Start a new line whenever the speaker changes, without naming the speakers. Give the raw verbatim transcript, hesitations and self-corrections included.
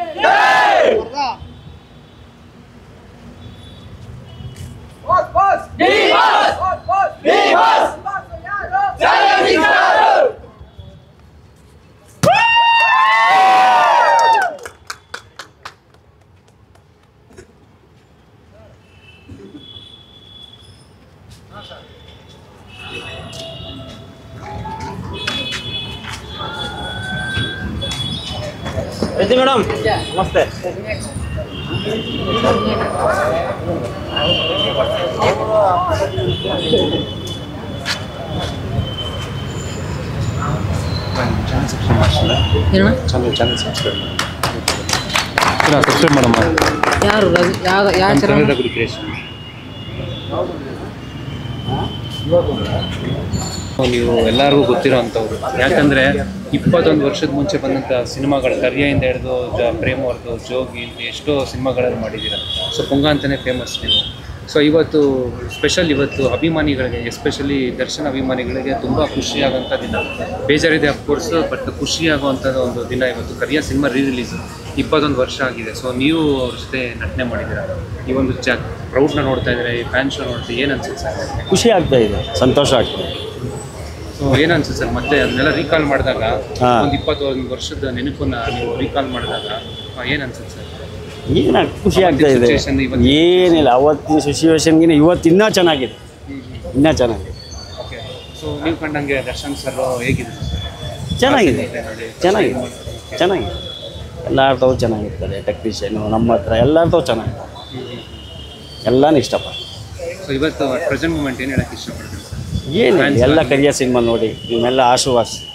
Madam ನಮಸ್ತೆ.
Subscribe ಮಾಡಮ್ಮ.
ಯಾರು
ನೀವು ಎಲ್ಲರಿಗೂ ಗೊತ್ತಿರೋ ಅಂಥವ್ರು, ಯಾಕಂದರೆ ಇಪ್ಪತ್ತೊಂದು ವರ್ಷದ ಮುಂಚೆ ಬಂದಂಥ ಸಿನಿಮಾಗಳು ಕರಿಯಿಂದ ಹಿಡಿದು ಜ ಪ್ರೇಮ್ ಅವ್ರದ್ದು ಜೋಗಿ ಎಷ್ಟೋ ಸಿನಿಮಾಗಳಲ್ಲಿ ಮಾಡಿದ್ದೀರ. ಸೊ ಪುಂಗ ಅಂತಲೇ ಫೇಮಸ್ ನೀವು. ಸೊ ಇವತ್ತು ಸ್ಪೆಷಲ್, ಇವತ್ತು ಅಭಿಮಾನಿಗಳಿಗೆ ಎಸ್ಪೆಷಲಿ ದರ್ಶನ್ ಅಭಿಮಾನಿಗಳಿಗೆ ತುಂಬ ಖುಷಿಯಾಗೋಂಥ ದಿನ. ಬೇಜಾರಿದೆ ಅಫ್ಕೋರ್ಸ್, ಬಟ್ ಖುಷಿಯಾಗುವಂಥದ್ದು ಒಂದು ದಿನ ಇವತ್ತು. ಕರಿಯ ಸಿನಿಮಾ ರೀ ರಿಲೀಸು ಇಪ್ಪತ್ತೊಂದು ವರ್ಷ ಆಗಿದೆ. ಸೊ ನೀವು ಅವ್ರ ಜೊತೆ ನಟನೆ ಮಾಡಿದ್ದೀರ. ಈ ಒಂದು ಜ ಪ್ರೌಡ್ನ ನೋಡ್ತಾ ಇದ್ದಾರೆ, ಈ ಫ್ಯಾನ್ ಶೋ ನೋಡ್ತೀವಿ, ಏನು ಅನ್ಸುತ್ತೆ ಸರ್?
ಖುಷಿ ಆಗ್ತಾ ಇದೆ, ಸಂತೋಷ ಆಗ್ತದೆ.
ಸೊ ಏನು ಅನ್ಸುತ್ತೆ ಸರ್, ಮತ್ತೆ ಅದನ್ನೆಲ್ಲ ರೀಕಾಲ್ ಮಾಡಿದಾಗ ಒಂದು ಇಪ್ಪತ್ತೊಂದು ವರ್ಷದ ನೆನಪನ್ನ ನೀವು ರೀಕಾಲ್ ಮಾಡಿದಾಗ ಏನು ಅನ್ಸುತ್ತೆ ಸರ್?
ಏನು ಖುಷಿ ಆಗ್ತಾ ಇದೆ. ಏನಿಲ್ಲ, ಅವತ್ತಿನ ಸಿಚುವೇಶನ್ಗಿನ ಇವತ್ತು ಇನ್ನೂ ಚೆನ್ನಾಗಿದೆ, ಇನ್ನೂ ಚೆನ್ನಾಗಿದೆ.
ಓಕೆ. ಸೊ ನೀವು ಕಂಡಂಗೆ ದರ್ಶನ್ ಸರ್ ಹೇಗಿದೆ?
ಚೆನ್ನಾಗಿದೆ, ಚೆನ್ನಾಗಿದೆ, ಚೆನ್ನಾಗಿದೆ. ಎಲ್ಲಾರ್ದವು ಚೆನ್ನಾಗಿರ್ತಾರೆ. ಟೆಕ್ನಿಷಿಯನು ನಮ್ಮ ಹತ್ರ ಎಲ್ಲಾರ್ದವು ಚೆನ್ನಾಗಿದೆ, ಎಲ್ಲನೂ ಇಷ್ಟಪಡ್ತಾರೆ.
ಸೊ ಇವತ್ತು ಪ್ರೆಸೆಂಟ್ ಮೂಮೆಂಟ್ ಏನು ಹೇಳಕ್ಕೆ ಇಷ್ಟಪಡ್ತೀನಿ ಸರ್?
ಏನು ಎಲ್ಲ ಕರಿಯ ಸಿನಿಮಾ ನೋಡಿ ನಿಮ್ಮೆಲ್ಲ ಆಶೀರ್ವಾದ